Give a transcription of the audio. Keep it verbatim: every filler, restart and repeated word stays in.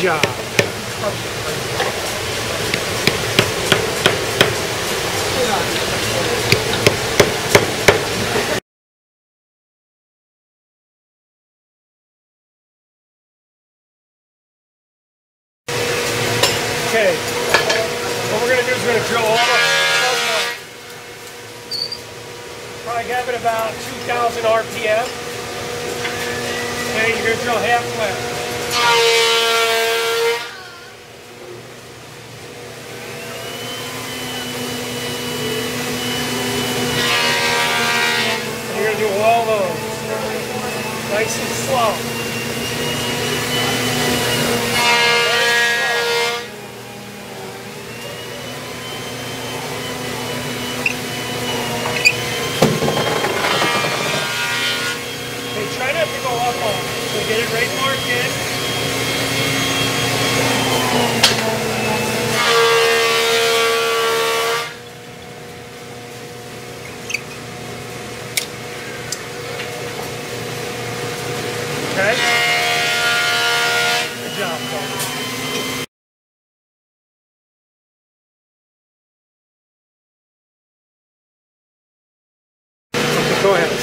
job. Okay, what we're going to do is we're going to drill all the probably have it about two thousand R P M. Okay, you're going to drill halfway. And you're going to do all those. Nice and slow. Try not to go up on it. So get it right marked in. Okay? Good job, folks. Okay, go ahead.